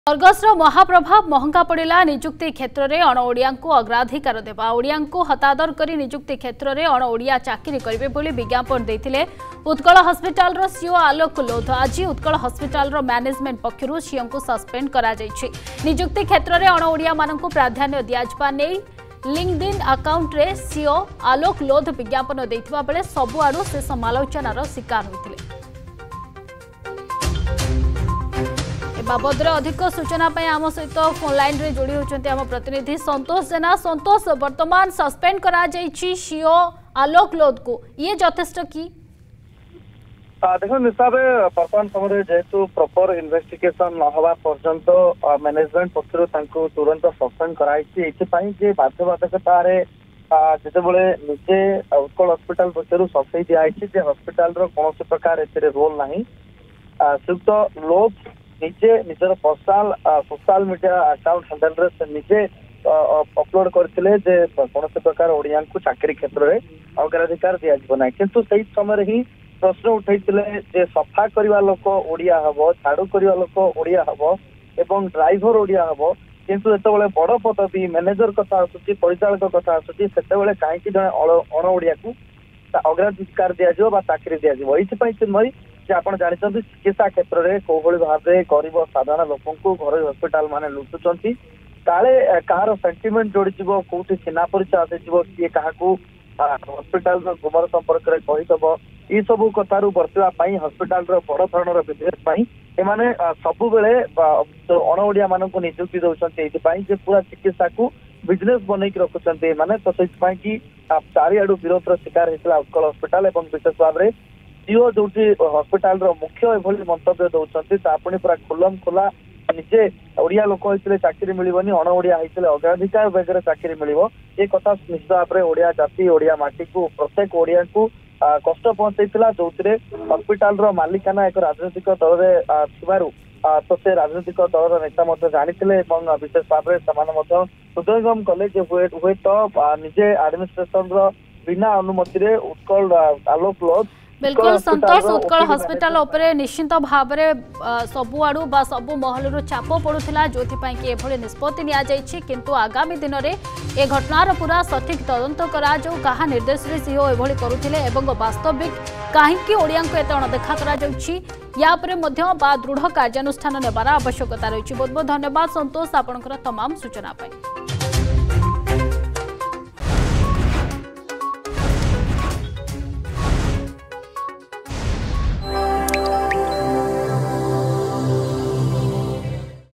अर्गसर महाप्रभाव महंगा पड़ा निजुक्ति क्षेत्र में अणओडिया को अग्राधिकार देवा ओडिया को हतादर कर निजुक्ति क्षेत्र में अणओडिया चाकरी करेंगे बोली विज्ञापन देते उत्कल हस्पिटाल सीओ आलोक लोध। आज उत्कल हस्पिटाल मैनेजमेंट पक्षर सीओ को सस्पेंड करा निजुक्ति क्षेत्र में अणओडिया मानक प्राधान्य दिज्वा नहीं लिंक्डइन अकाउंट रे सीओ आलोक लोध विज्ञापन देथिबा बेले सबुआडू से समालोचनार शिकार होते। बाबद अधिक सूचना आम सहित फोन लाइन रे जोड़ी होचंती आम प्रतिनिधि संतोष जेना। संतोष, वर्तमान सस्पेंड करा जायछि सीओ आलोक लोध को, ये यथेष्ट कि? देखो निशाब वर्तमान समय जेहेतु प्रॉपर इन्वेस्टिगेशन न हवा पर्यंत मैनेजमेंट पक्षर तुरंत सस्पेंड कराई बाध्यबाधकता जितेबले निजे उत्कल हस्पिटाल पक्षर सफेई दिखाई हस्पिटाल कौन प्रकार रोल ना श्रीयुक्त लोध निजे निजर personal social media account handle से निजे अपलोड करते कौन प्रकार ओडिया को चाकरी क्षेत्र में अग्राधिकार दिज्व ना किंतु से समय ही प्रश्न उठे सफा करवा लोक ओडिया हम झाड़ू करवा लोक ओडिया हम एवं ड्राइवर ओडिया हम किंतु जो बड़ पदवी मैनेजर कथा आसूँ परिचालक कथा आसूँ से कहीं जन अण ओडिया को अग्राधिकार दिज्व चाकरी दिज्व ये आप जानते चिकित्सा क्षेत्र में कौभली भाव गरीब साधारण लोक घर हस्पिटाल मान लुटुंट काले कहार सेंटिमेंट जोड़ी कौटी चिन्हा परिचय आसीज किए क्या हस्पिटाल गुमर संपर्क में कहीदेव ये सब कथार बर्तवाई हस्पिटाल बड़ धरण बिजनेस एमाने सबु बेले अण ओडिया मान निजुक्ति दौरान पूरा चिकित्सा को बिजनेस बनई रखुंट माने तो कि चारिआडू विरोध शिकार होता उत्कल हस्पिटाल और विशेष भाव में सीओ जो हस्पिटाल मुख्य एभली मंतव्य दौरान पूरा खुलम खुला निजे ओडिया लोक होते चाकरी मिलनी अण ओडिया होते अग्राधिकार बेगर चाकरी मिल ये कथा निश्चित भाव में ओडिया जाति ओडिया माटी को प्रत्येक ओडिया को कष्ट पहुंचाइला जो हस्पिटाल मालिकाना एक राजनीतिक दल में तो से राजनीतिक दल नेता जानी विशेष भाव में हृदयंगम कले हुए तो निजे एडमिनिस्ट्रेशन बिना अनुमति उत्कल आलोक लोध बिल्कुल संतोष उत्कल हस्पिटाल उपरे निश्चित भाव में सबुआड़ू बा सबु महलू चाप पड़ूला जो कि निष्पत्ति किंतु आगामी दिन में ए घटनार पूरा सठिक तदंत करा कहा निर्देश रे सीओ एभली करुथिले एवं वास्तविक कहीं ओडिया को एत अणदेखा दृढ़ कार्यानुष्ठान नेबार आवश्यकता रही। बहुत बहुत धन्यवाद संतोष आपनकर तमाम सूचना पाई।